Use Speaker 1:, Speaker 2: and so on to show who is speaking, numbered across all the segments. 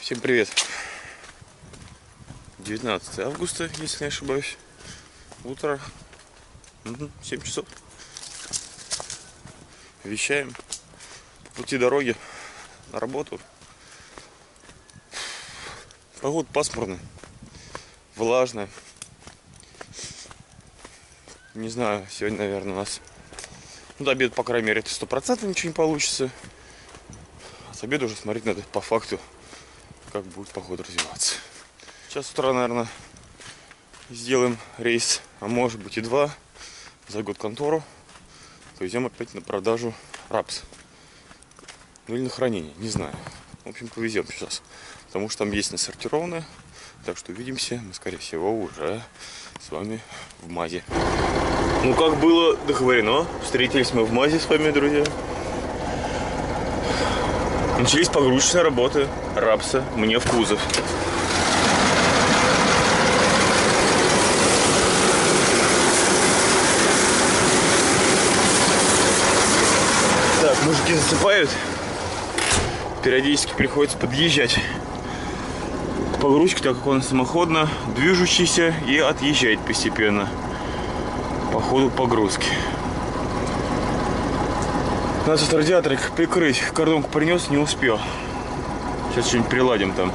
Speaker 1: Всем привет! 19 августа, если не ошибаюсь. Утро. 7 часов. Вещаем по пути дороги на работу. Погода пасмурная, влажная. Не знаю, сегодня, наверное, у нас до обеда, по крайней мере, это 100% ничего не получится. С обеда уже смотреть надо по факту, как будет погода развиваться. Сейчас с утра, наверное, сделаем рейс, а может быть и два, за год контору. Повезем опять на продажу рапс. Ну или на хранение, не знаю. В общем, повезем сейчас, потому что там есть насортированное. Так что увидимся мы, скорее всего, уже с вами в МАЗе. Ну, как было договорено, встретились мы в МАЗе с вами, друзья. Начались погрузочные работы рапса мне в кузов. Так, мужики засыпают. Периодически приходится подъезжать к погрузчику, так как он самоходно движущийся и отъезжает постепенно по ходу погрузки. Надо этот радиаторик прикрыть. Кордонку принес, не успел. Сейчас что-нибудь приладим там.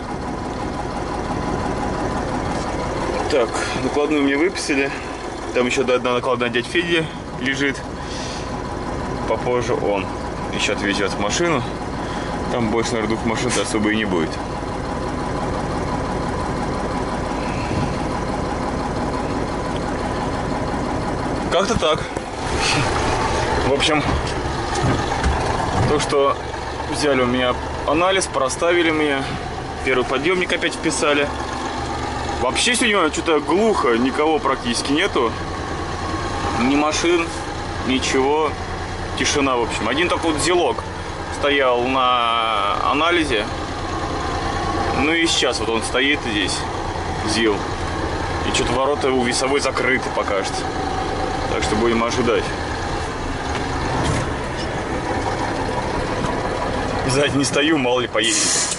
Speaker 1: Так, накладную мне выписали. Там еще одна накладная дядь Феди лежит. Попозже он еще отвезет в машину. Там больше, наверное, двух машин особо и не будет. Как-то так. В общем, то, что взяли у меня анализ, проставили мне. Первый подъемник опять вписали. Вообще сегодня что-то глухо, никого практически нету. Ни машин, ничего. Тишина, в общем. Один только вот зилок стоял на анализе. Ну и сейчас вот он стоит здесь, ЗИЛ. И что-то ворота у весовой закрыты пока что. Так что будем ожидать. Сзади не стою, мало ли поедет.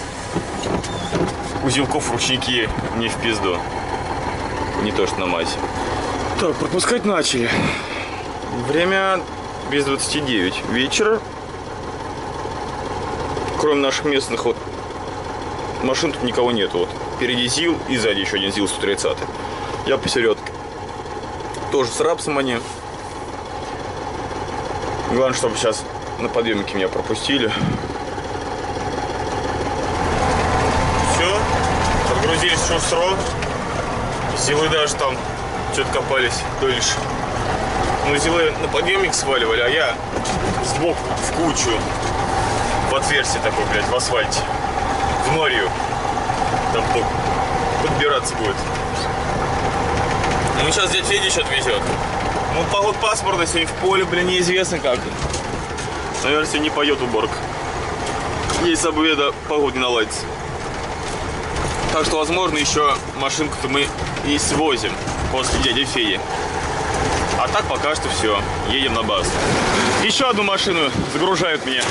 Speaker 1: У зилков ручники не в пизду. Не то что на МАЗе. Так, пропускать начали. Время без 29 вечера. Кроме наших местных вот машин тут никого нету. Вот впереди ЗИЛ и сзади еще один ЗИЛ 130. Я посередке. Тоже с рапсом они. Главное, чтобы сейчас на подъемнике меня пропустили. Все. Подгрузились в шустро. Зилы даже там что-то копались дольше. Ну, зилы на подъемник сваливали, а я сбоку в кучу. В отверстие такое, блядь, в асфальте. В морю. Там кто подбираться будет. Ну, сейчас дядя Федя что-то везет. Ну, погода пасмурная, сегодня в поле, блин, неизвестно как. Наверное, сегодня не пойдет уборка. Если обеда погода не наладится. Так что, возможно, еще машинку-то мы и свозим после дяди Феди. А так пока что все. Едем на базу. Еще одну машину загружают мне.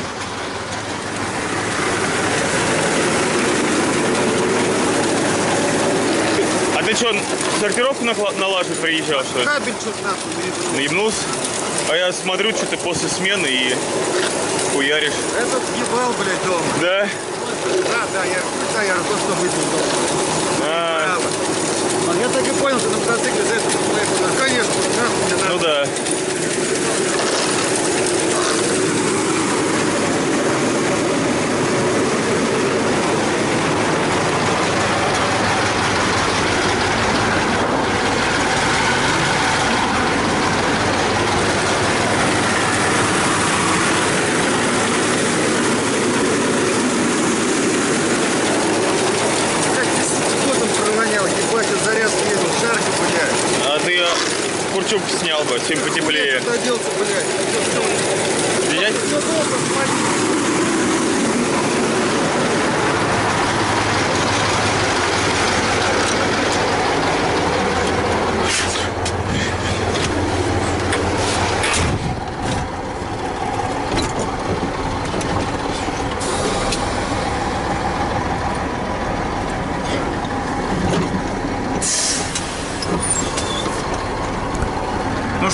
Speaker 1: А ты что, сортировку налаживать приезжал, что ли?
Speaker 2: Кабель что-то нахуй
Speaker 1: наебнулся? А я смотрю, что ты после смены и хуяришь.
Speaker 2: Этот ебал, блядь, дома.
Speaker 1: Да?
Speaker 2: Да, я то, что выпил дома. А я так и понял, что на мотоцикле за это поехал. Конечно, нахуй мне надо.
Speaker 1: Ну да. Куртюк снял бы, чем потеплее.
Speaker 2: Куда делся, блядь?
Speaker 1: Взять?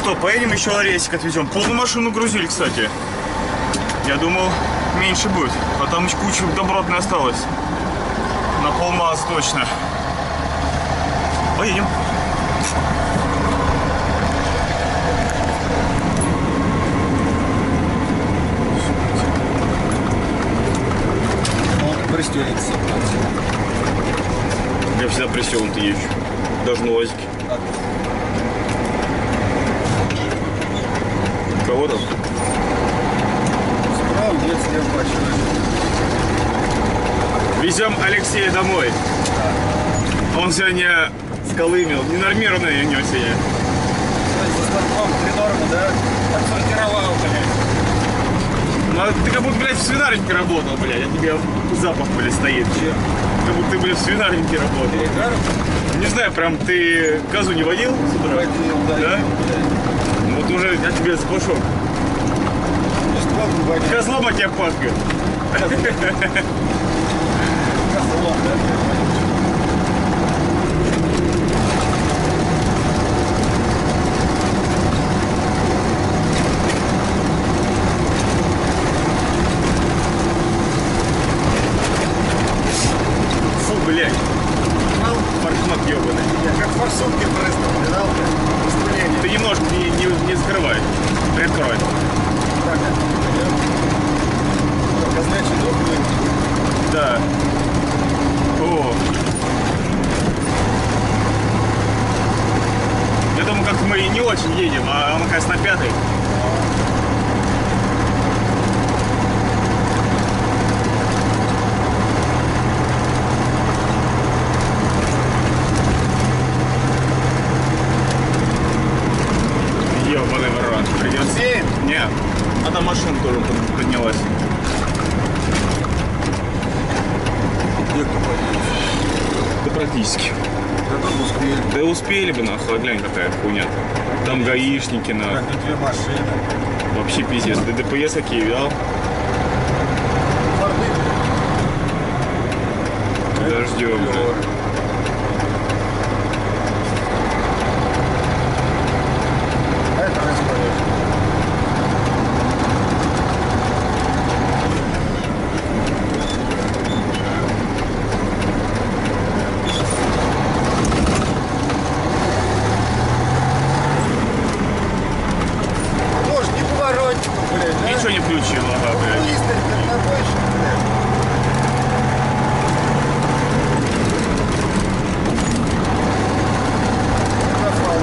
Speaker 1: что, поедем еще на рейсик отвезем. Полную машину грузили, кстати. Я думал, меньше будет. А там еще куча добротной осталось. На полмаз точно. Поедем.
Speaker 2: Пристегнется.
Speaker 1: Я всегда пристегнутый езжу. Даже на УАЗике. Кого там?
Speaker 2: Справа, нет, слева почему.
Speaker 1: Везем Алексея домой. Он сегодня сколымил. Ненормированный у него сегодня.
Speaker 2: За станком 3 нормы, да? Отсортировал, блядь.
Speaker 1: Ну, а ты как будто, блядь, в свинарнике работал, блядь. А тебе запах, блядь, стоит. Как будто ты, блядь, в свинарнике работал.
Speaker 2: Перегаром?
Speaker 1: Не знаю, прям ты козу не водил с утра?
Speaker 2: Водил, да.
Speaker 1: Ну, вот уже я тебе сплошок.
Speaker 2: Бесплатно водил.
Speaker 1: Козлом от тебя пахнет.
Speaker 2: Козлом, да?
Speaker 1: Фу, блядь. Форшмак ебаный.
Speaker 2: Я как форсунки прыснул, видал? Воспаление.
Speaker 1: Ты немножко не закрывай. Приоткрой.
Speaker 2: Так, это. Только значит, добрый.
Speaker 1: Да. О. Я думаю, как мы не очень едем, а мы, кажется, на 5-й. Ёбаный в рот. Придется. Нет. А там машина тоже поднялась.
Speaker 2: Где кто поедет?
Speaker 1: Да практически.
Speaker 2: Да тут успели.
Speaker 1: Да успели бы, нахуй, глянь, какая хуйня. Там гаишники, на.
Speaker 2: Как и 2 машины.
Speaker 1: Вообще пиздец. Ты ДПС какие видал?
Speaker 2: Форды.
Speaker 1: Подождем, бля.
Speaker 2: А это расходит. Тоже не поворотник, блядь, да?
Speaker 1: Ничего не включил, ага, блядь.
Speaker 2: Листер, дальнобойщик, блядь. Пропал.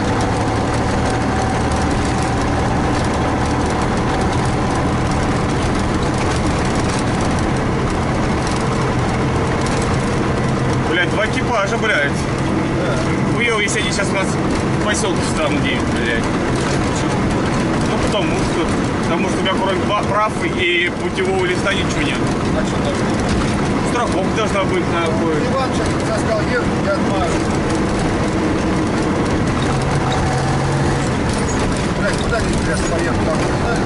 Speaker 1: Блядь, 2 экипажа, блядь. Хуёво, если они сейчас у нас в поселке встанут где-нибудь, блядь. Ну, потому что у меня кроме прав и путевого листа ничего нет.
Speaker 2: А что должно быть?
Speaker 1: Страховка должна быть, нахуй.
Speaker 2: Иван сейчас сказал, ехать, я отмажу. Блядь, куда не сейчас поехал? Там, куда?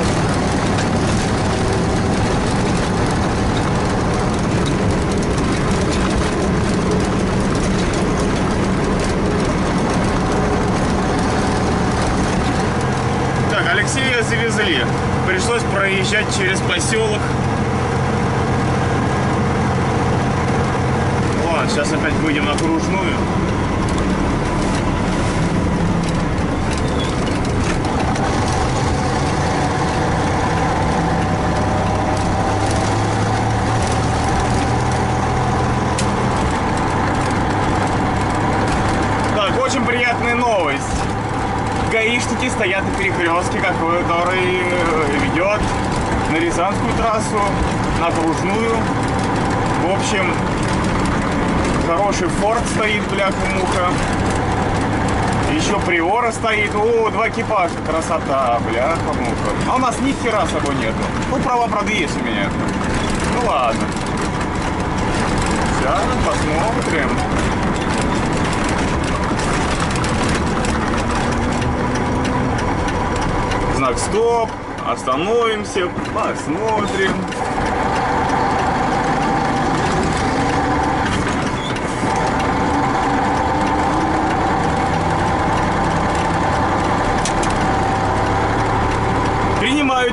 Speaker 1: Так, Алексея завезли. Пришлось проезжать через поселок. Ладно, сейчас опять выйдем на окружную. Так, очень приятная новость. Гаишники стоят на перекрестке, который ведет на Рязанскую трассу, на окружную. В общем, хороший Форд стоит, бляха-муха. Еще Приора стоит. О, 2 экипажа. Красота, бляха-муха. А у нас ни хера с собой нету. Ну, права, правда, есть у меня. Ну, ладно. Сейчас посмотрим. Знак стоп. Остановимся. Посмотрим.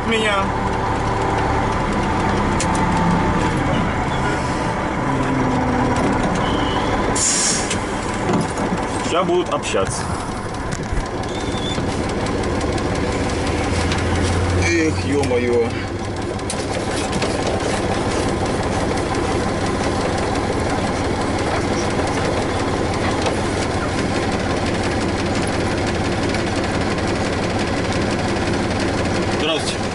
Speaker 1: меня. Сейчас будут общаться. Эх, ё-моё. Здравствуйте.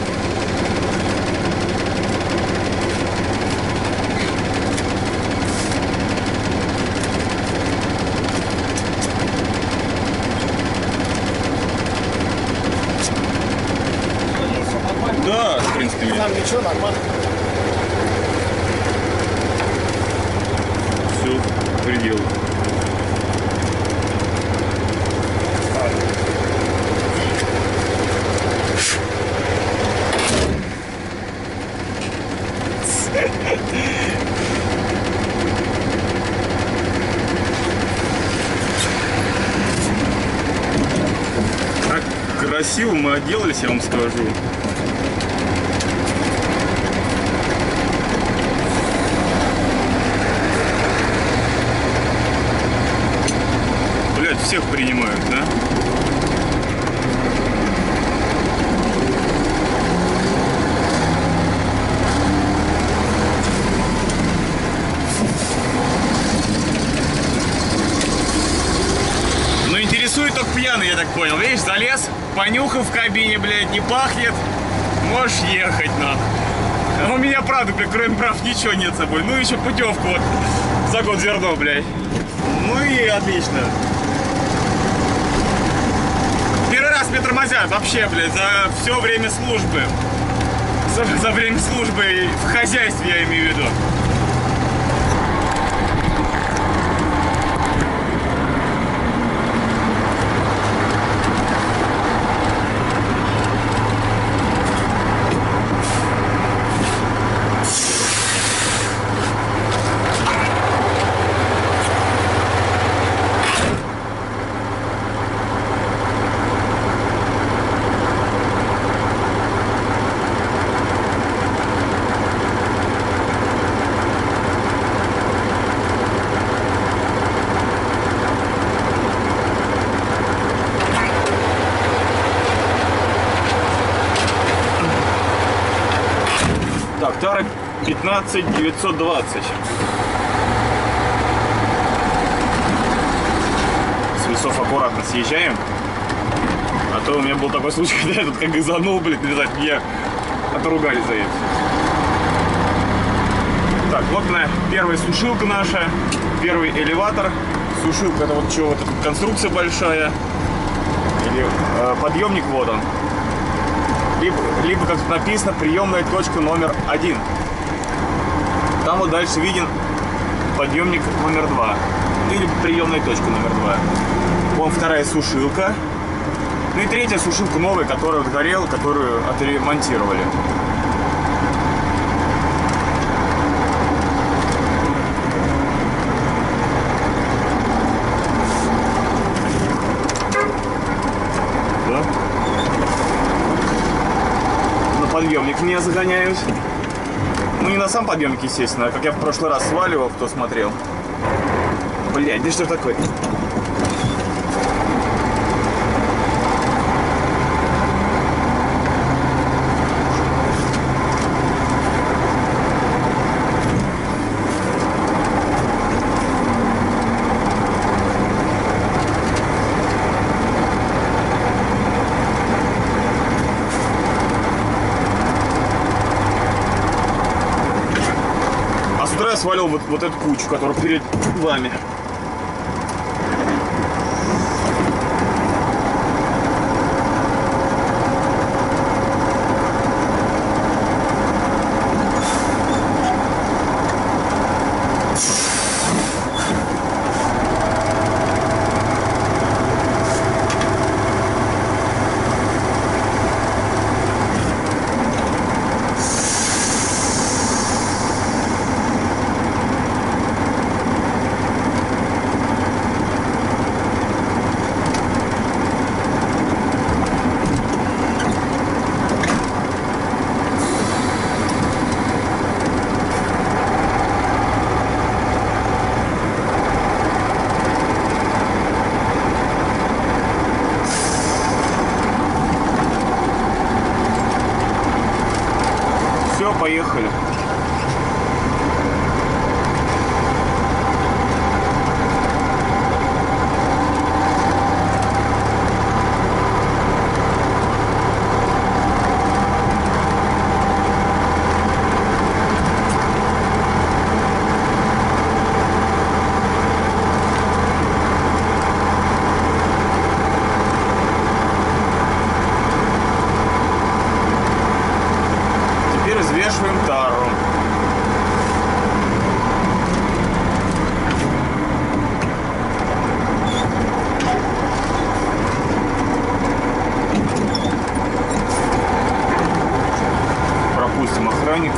Speaker 1: Да, в принципе,
Speaker 2: Там ничего, нормально.
Speaker 1: все предел. Как красиво мы отделались, я вам скажу. Блять, всех принимают, да? Ну, интересует только пьяный, я так понял. Видишь, залез, понюхал в кабине, блядь, не пахнет. Можешь ехать, нахуй. А у меня, правда, блядь, кроме прав ничего нет с собой. Ну, еще путевку вот за год зерно, блядь. Ну и отлично. Первый раз меня тормозят вообще, блядь, за все время службы. За время службы в хозяйстве, я имею в виду. Так, тара 15920. С весов аккуратно съезжаем. А то у меня был такой случай, когда я тут как газанул, блин, меня отругали за это. Так, вот она, первая сушилка наша, первый элеватор. Сушилка, это вот что, вот эта конструкция большая. Или подъемник, вот он. Либо, как тут написано, приемная точка номер 1. Там вот дальше виден подъемник номер 2. Или приемная точка номер 2. Вон вторая сушилка. Ну и третья сушилка новая, которая вот горела, которую отремонтировали. Да? Подъемник меня загоняют. Ну не на сам подъемник, естественно, а как я в прошлый раз сваливал, кто смотрел. Блядь, да что такое? Я свалил вот эту кучу, которая перед вами. поехали. Взвешиваем тару. Пропустим охранник.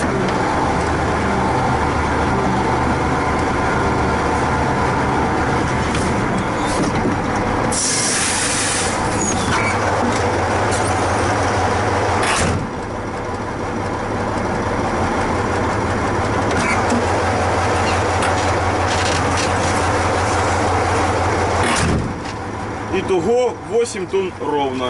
Speaker 1: Итого 8 тонн ровно.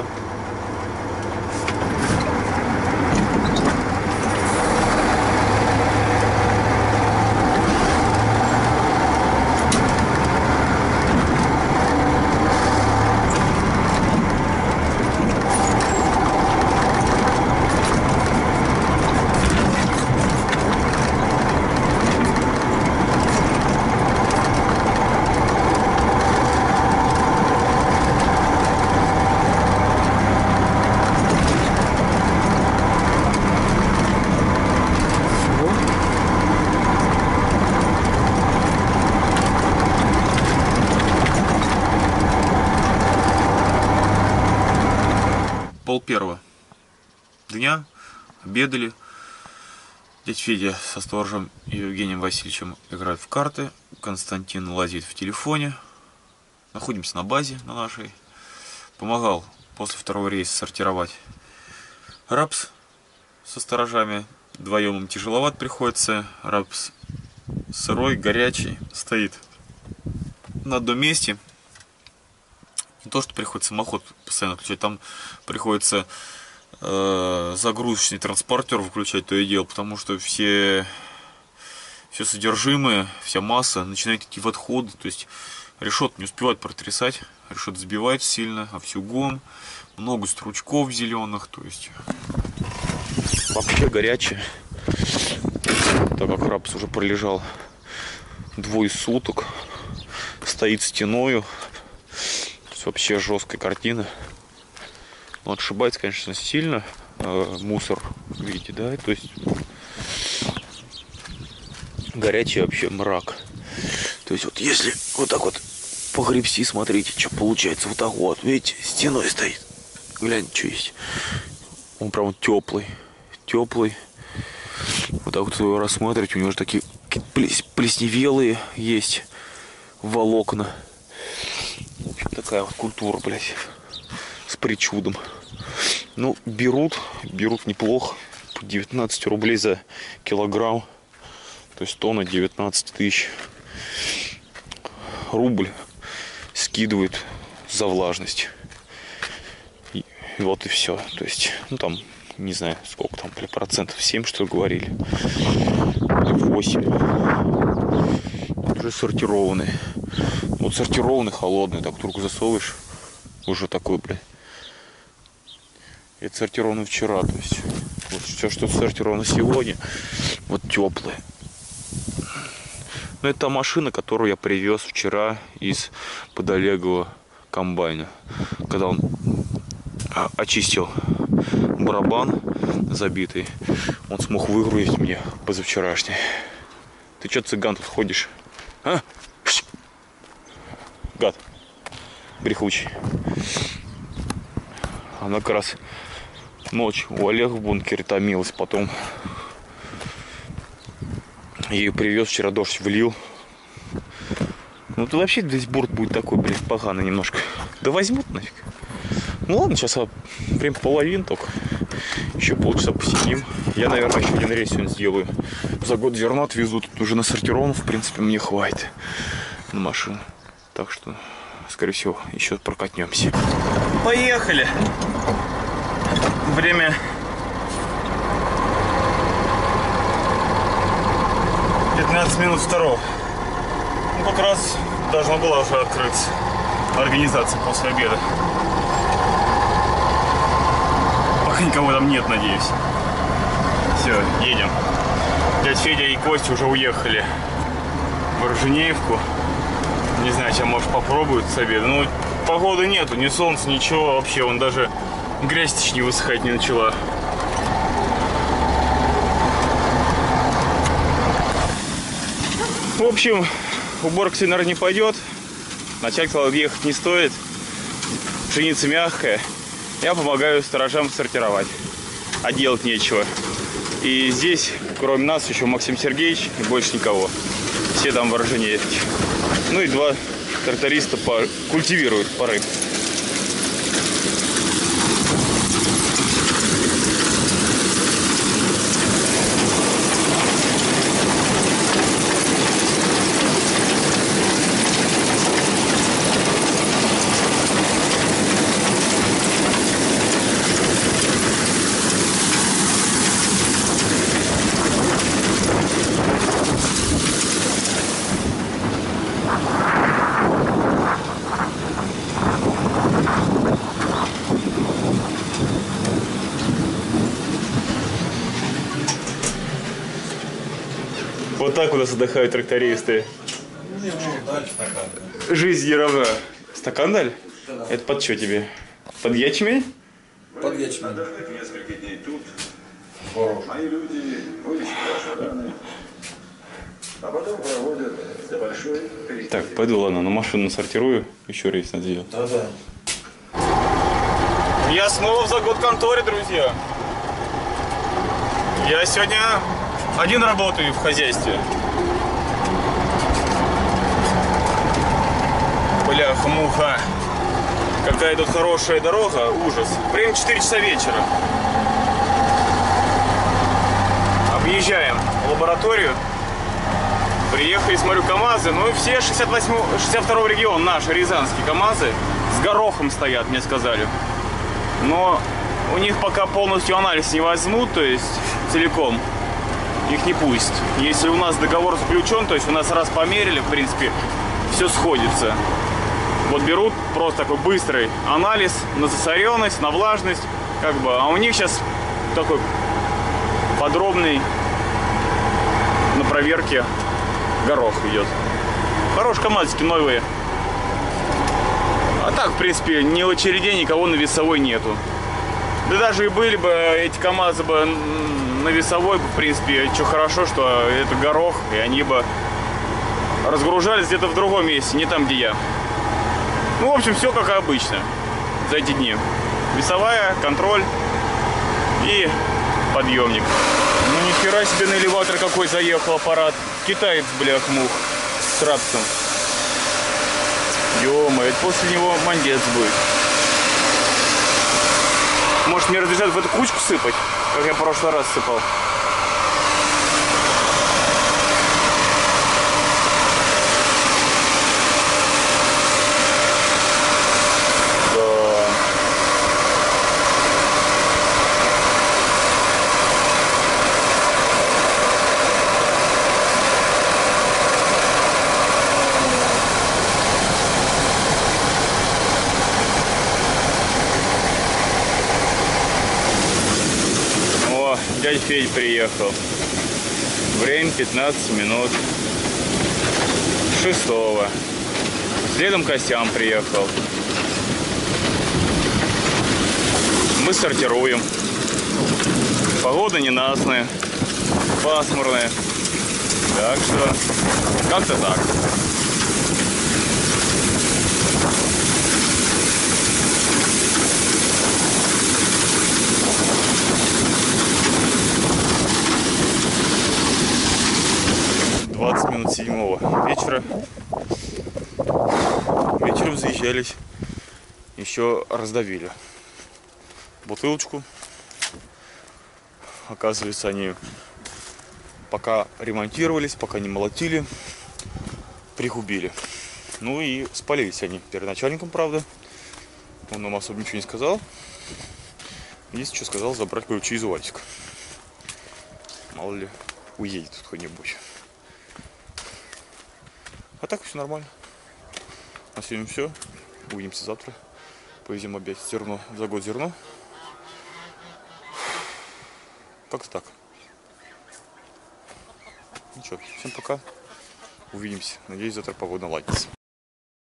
Speaker 1: Пол-первого дня, обедали. Дядя Федя со сторожем и Евгением Васильевичем играют в карты. Константин лазит в телефоне. Находимся на базе на нашей. Помогал после второго рейса сортировать рапс со сторожами. Вдвоем им тяжеловато приходится. Рапс сырой, горячий, стоит на одном месте. Не то, что приходится самоход постоянно включать, там приходится загрузочный транспортер выключать, то и дело, потому что все содержимое, вся масса начинает идти в отходы, то есть решет не успевает протрясать, решет сбивает сильно, овсюгом, много стручков зеленых, то есть вообще горячее, так как рапс уже пролежал 2 суток, стоит стеною. Вообще жесткая картина. Он отшибается, конечно, сильно. Мусор, видите, да? То есть горячий вообще мрак. То есть вот если вот так вот погребсти, смотрите, что получается. Вот так вот, видите, стеной стоит. Гляньте, что есть. Он прям теплый. Теплый. Вот так вот его рассматривать. У него же такие плесневелые есть волокна. Такая вот культура, блядь, с причудом. Ну, берут неплохо. 19 рублей за килограмм. То есть тонна 19 тысяч. Рубль скидывают за влажность. И вот и все. То есть, ну там, не знаю, сколько там, процентов 7, что ли, говорили. 8. Уже сортированные. Вот сортированный, холодный, так только засовываешь, уже такой, блядь. Это сортировано вчера, то есть вот все, что сортировано сегодня, вот теплое. Но это та машина, которую я привез вчера из-под Олегова комбайна, когда он очистил барабан забитый, он смог выгрузить мне позавчерашний. Ты что, цыган, тут ходишь? А? Гад брехучий. Она как раз ночь у Олега в бункере томилась, потом ее привез, вчера дождь влил. Ну то вообще весь борт будет такой, блядь, поганый немножко. Да возьмут нафиг. Ну ладно, сейчас время половин только. Еще полчаса посидим. Я, наверное, еще один рейс сегодня сделаю. За год зерно отвезу. Тут уже насортировано, в принципе, мне хватит на машину. Так что, скорее всего, еще прокатнемся. Поехали! Время 15 минут второго. Ну, как раз должна была уже открыться организация после обеда. Пока никого там нет, надеюсь. Все, едем. Дядя Федя и Костя уже уехали в Орджоникидзевку. Не знаю, чем, может, попробуют с обеда. Ну, погоды нету, ни солнца, ничего вообще. Вон даже грязь не высыхать не начала. В общем, уборка сегодня, наверное, не пойдет. Начальник сказал, ехать не стоит. Пшеница мягкая. Я помогаю сторожам сортировать. А делать нечего. И здесь, кроме нас, еще Максим Сергеевич и больше никого. Все там в Орджоникидзевке. Ну и 2 тракториста культивируют поры. Вот так у нас отдыхают трактористы. Жизнь не равна. Стакан дали? Да. Это под что тебе? Под ячмень?
Speaker 3: Под ячмень.
Speaker 4: Мои люди очень хорошо. А потом проводят большой перекур.
Speaker 1: Так, пойду, ладно, на машину сортирую. Еще рейс надо сделать.
Speaker 3: Да-да.
Speaker 1: Я снова в за год конторе, друзья. Я сегодня один работаю в хозяйстве. Бляха-муха. Какая тут хорошая дорога, ужас. Время 4 часа вечера. Объезжаем лабораторию. Приехали, смотрю, КАМАЗы. Ну и все 62-й регион, наши рязанские КАМАЗы, с горохом стоят, мне сказали. Но у них пока полностью анализ не возьмут, то есть целиком. Их не пустят. Если у нас договор заключен, то есть у нас раз померили, в принципе, все сходится. Вот берут просто такой быстрый анализ на засоренность, на влажность, как бы. А у них сейчас такой подробный на проверке горох идет. Хорошие КАМАЗики новые. А так, в принципе, ни в очереди никого на весовой нету. Да даже и были бы эти КАМАЗы бы на весовой, в принципе, что хорошо, что это горох, и они бы разгружались где-то в другом месте, не там, где я. Ну, в общем, все как обычно за эти дни. Весовая, контроль и подъемник. Ну, нихера себе на элеватор какой заехал аппарат. Китаец, блях-мух, с рапсом. Ё-моё, это после него мандец будет. Может, мне разрешат в эту кучку сыпать, как я в прошлый раз сыпал? Дядя Федя приехал. Время 15 минут 6-го. Следом Костян приехал. Мы сортируем. Погода ненастная, пасмурная. Так что как-то так. Минут 7 вечера. Вечером заезжались, еще раздавили бутылочку. Оказывается, они пока ремонтировались, пока не молотили, пригубили. Ну и спалились они перед начальником, правда. Он нам особо ничего не сказал. Если что, сказал забрать ключи из УАЗика. Мало ли, уедет тут кто-нибудь. А так все нормально. На сегодня все. Увидимся завтра. Повезем опять зерно, за год зерно. Как-то так. Ну что, всем пока. Увидимся. Надеюсь, завтра погода наладится.